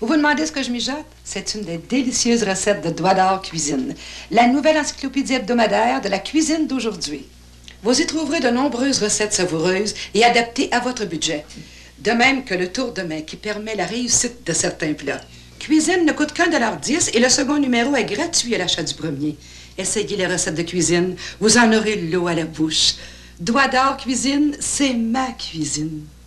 Vous vous demandez ce que je mijote? C'est une des délicieuses recettes de Doigt d'Or Cuisine, la nouvelle encyclopédie hebdomadaire de la cuisine d'aujourd'hui. Vous y trouverez de nombreuses recettes savoureuses et adaptées à votre budget. De même que le tour de main qui permet la réussite de certains plats. Cuisine ne coûte qu'1,10 $ et le second numéro est gratuit à l'achat du premier. Essayez les recettes de cuisine, vous en aurez l'eau à la bouche. Doigt d'Or Cuisine, c'est ma cuisine.